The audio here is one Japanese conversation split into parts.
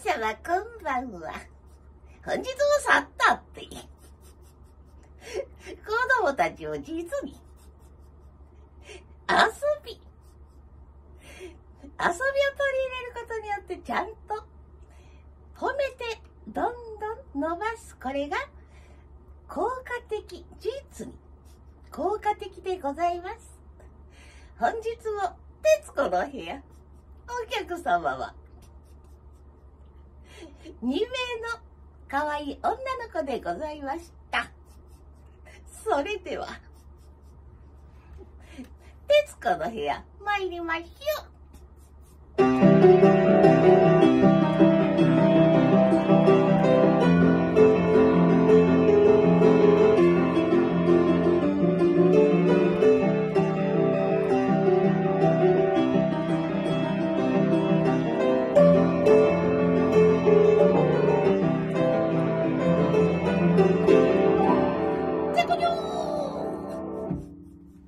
様こんばんは。本日も去ったって。子供たちを実に遊びを取り入れることによってちゃんと褒めてどんどん伸ばす。これが効果的、実に効果的でございます。本日も徹子の部屋、お客様は2名の可愛い女の子でございました。それでは徹子の部屋参りましょう。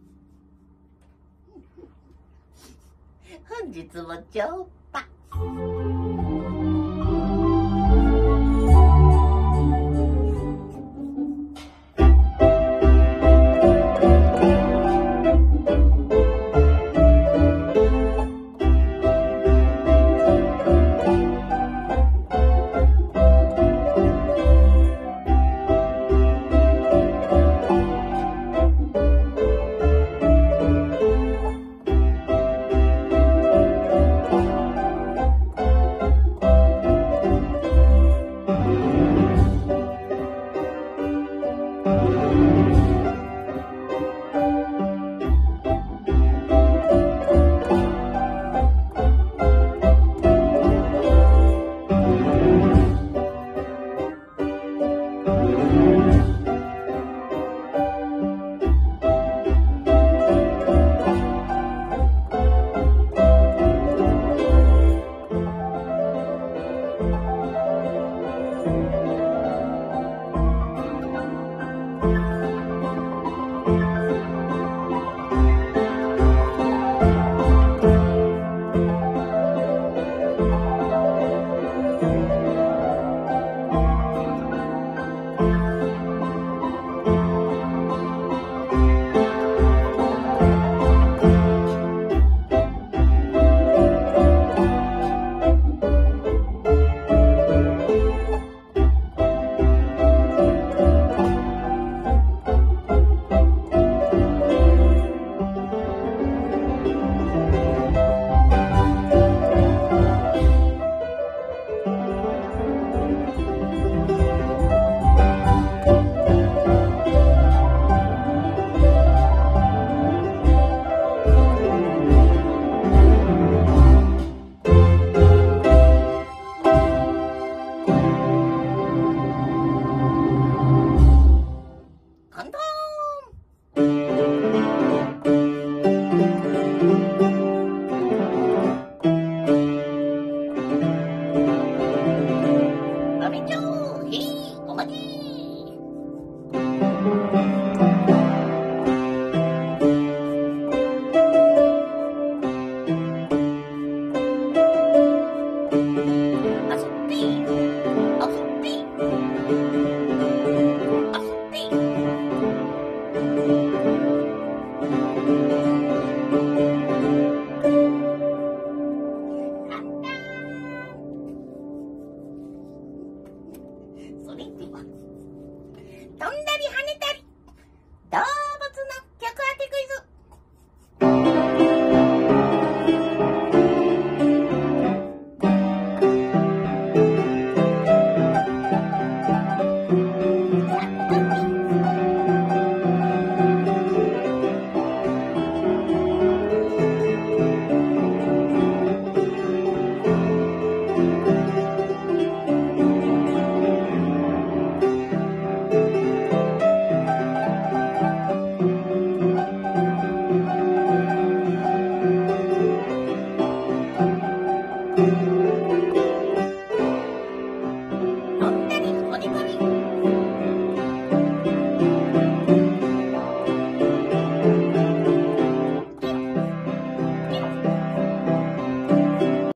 本日も超パ。